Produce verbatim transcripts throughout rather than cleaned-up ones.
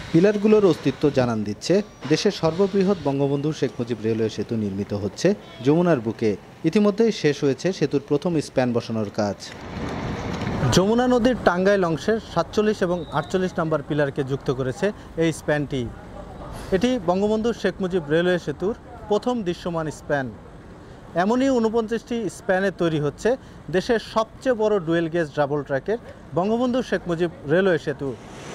পিলারগুলোর অস্তিত্ব জানান দিচ্ছে দেশের সর্ববৃহৎ বঙ্গবন্ধু শেখ মুজিব রেলওয়ে সেতু নির্মিত হচ্ছে যমুনার বুকে। ইতিমধ্যেই শেষ হয়েছে সেতুর প্রথম স্প্যান বসানোর কাজ। যমুনা নদীর টাঙ্গাইল অংশের সাতচল্লিশ এবং আটচল্লিশ নম্বর পিলারকে যুক্ত করেছে এই স্প্যানটি। এটি বঙ্গবন্ধু শেখ মুজিব রেলওয়ে সেতুর প্রথম দৃশ্যমান স্প্যান। এমনই ঊনপঞ্চাশটি স্প্যানে তৈরি হচ্ছে দেশের সবচেয়ে বড় ডুয়েল গেজ ডাবল ট্র্যাকের বঙ্গবন্ধু শেখ মুজিব রেলওয়ে সেতু।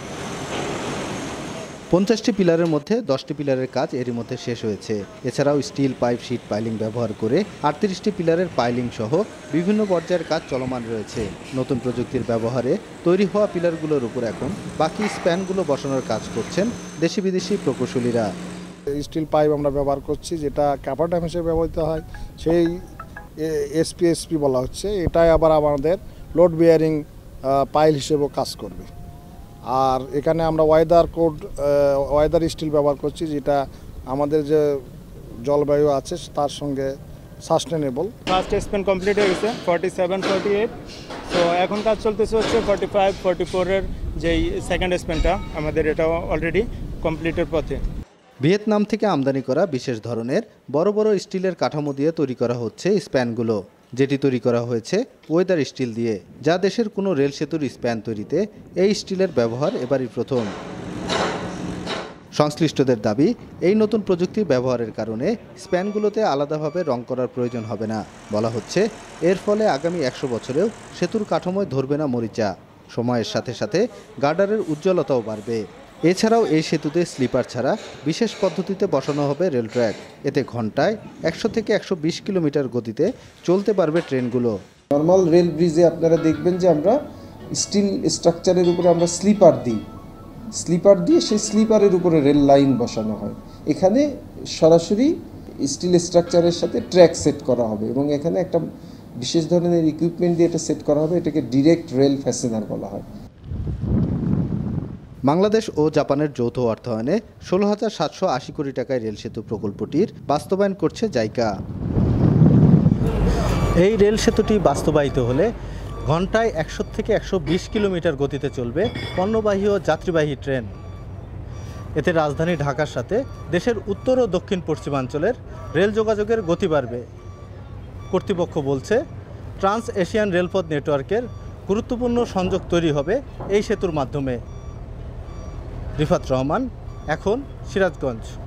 পঞ্চাশটি পিলারের মধ্যে দশটি পিলারের কাজ এরই মধ্যে শেষ হয়েছে। এছাড়াও স্টিল পাইপ শিট পাইলিং ব্যবহার করে আটত্রিশটি পিলারের পাইলিং সহ বিভিন্ন পর্যায়ের কাজ চলমান রয়েছে। নতুন প্রযুক্তির ব্যবহারে তৈরি হওয়া পিলারগুলোর উপর এখন বাকি স্প্যানগুলো বসানোর কাজ করছেন দেশি বিদেশি প্রকৌশলীরা। স্টিল পাইপ আমরা ব্যবহার করছি, যেটা ক্যাপারডাম হিসেবে ব্যবহৃত হয়, সেই এসপি এসপি বলা হচ্ছে। এটাই আবার আমাদের লোড বিয়ারিং পাইল হিসেবেও কাজ করবে। আর এখানে আমরা ওয়েদার কোড ওয়েদার স্টিল ব্যবহার করছি, যেটা আমাদের যে জলবায়ু আছে তার সঙ্গে সাস্টেনেবল। ফার্স্ট স্প্যান কমপ্লিট হয়ে গেছে ফর্টি সেভেন ফর্টি এইট তো এখন কাজ চলতেছে হচ্ছে ফর্টি ফাইভ ফর্টি ফোরের যেই সেকেন্ড স্প্যানটা আমাদের এটা অলরেডি কমপ্লিটের পথে। ভিয়েতনাম থেকে আমদানি করা বিশেষ ধরনের বড় বড় স্টিলের কাঠামো দিয়ে তৈরি করা হচ্ছে স্প্যানগুলো, যেটি তৈরি করা হয়েছে ওয়েদার স্টিল দিয়ে, যা দেশের কোনো রেল সেতুর স্প্যান তৈরিতে এই স্টিলের ব্যবহার এবারই প্রথম। সংশ্লিষ্টদের দাবি, এই নতুন প্রযুক্তি ব্যবহারের কারণে স্প্যানগুলোতে আলাদাভাবে রং করার প্রয়োজন হবে না। বলা হচ্ছে এর ফলে আগামী একশো বছরেও সেতুর কাঠামোয় ধরবে না মরিচা। সময়ের সাথে সাথে গার্ডারের উজ্জ্বলতাও বাড়বে। এছাড়াও এই সেতুতে স্লিপার ছাড়া বিশেষ পদ্ধতিতে বসানো হবে রেল ট্র্যাক। এতে ঘন্টায় একশো থেকে একশো বিশ কিলোমিটার গতিতে চলতে পারবে ট্রেনগুলো। নর্মাল রেল ব্রিজে আপনারা দেখবেন যে আমরা স্টিল স্ট্রাকচারের উপরে আমরা স্লিপার দিই, স্লিপার দিয়ে সেই স্লিপারের উপরে রেল লাইন বসানো হয়। এখানে সরাসরি স্টিল স্ট্রাকচারের সাথে ট্র্যাক সেট করা হবে এবং এখানে একটা বিশেষ ধরনের ইকুইপমেন্ট দিয়ে এটা সেট করা হবে। এটাকে ডিরেক্ট রেল ফ্যাসেনার বলা হয়। বাংলাদেশ ও জাপানের যৌথ অর্থায়নে ষোলো হাজার সাতশো আশি কোটি টাকায় রেল সেতু প্রকল্পটির বাস্তবায়ন করছে জাইকা। এই রেল সেতুটি বাস্তবায়িত হলে ঘন্টায় একশো থেকে একশো বিশ কিলোমিটার গতিতে চলবে পণ্যবাহী ও যাত্রীবাহী ট্রেন। এতে রাজধানী ঢাকার সাথে দেশের উত্তর ও দক্ষিণ পশ্চিমাঞ্চলের রেল যোগাযোগের গতি বাড়বে। কর্তৃপক্ষ বলছে ট্রান্স এশিয়ান রেলপথ নেটওয়ার্কের গুরুত্বপূর্ণ সংযোগ তৈরি হবে এই সেতুর মাধ্যমে। রিফাত রহমান, এখন সিরাজগঞ্জ।